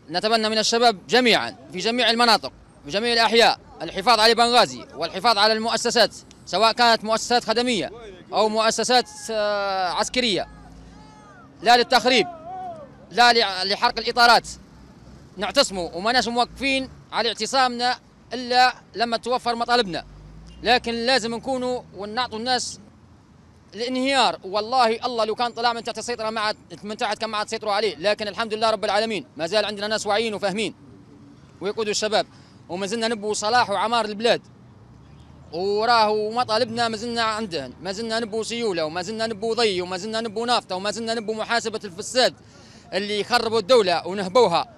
نتمنى من الشباب جميعا في جميع المناطق في جميع الأحياء الحفاظ على بنغازي والحفاظ على المؤسسات، سواء كانت مؤسسات خدمية أو مؤسسات عسكرية، لا للتخريب لا لحرق الإطارات. نعتصموا وما موقفين على اعتصامنا إلا لما توفر مطالبنا، لكن لازم نكونوا ونعطوا الناس الانهيار. والله الله لو كان طلع من تحت السيطرة من تحت كان ما عاد سيطروا عليه، لكن الحمد لله رب العالمين ما زال عندنا ناس واعيين وفاهمين ويقودوا الشباب، وما زلنا نبوا صلاح وعمار البلاد، وراه مطالبنا ما زلنا عندهن، ما زلنا نبوا سيولة وما زلنا نبوا ضي وما زلنا نبوا نافطة وما زلنا نبوا محاسبة الفساد اللي يخربوا الدولة ونهبوها.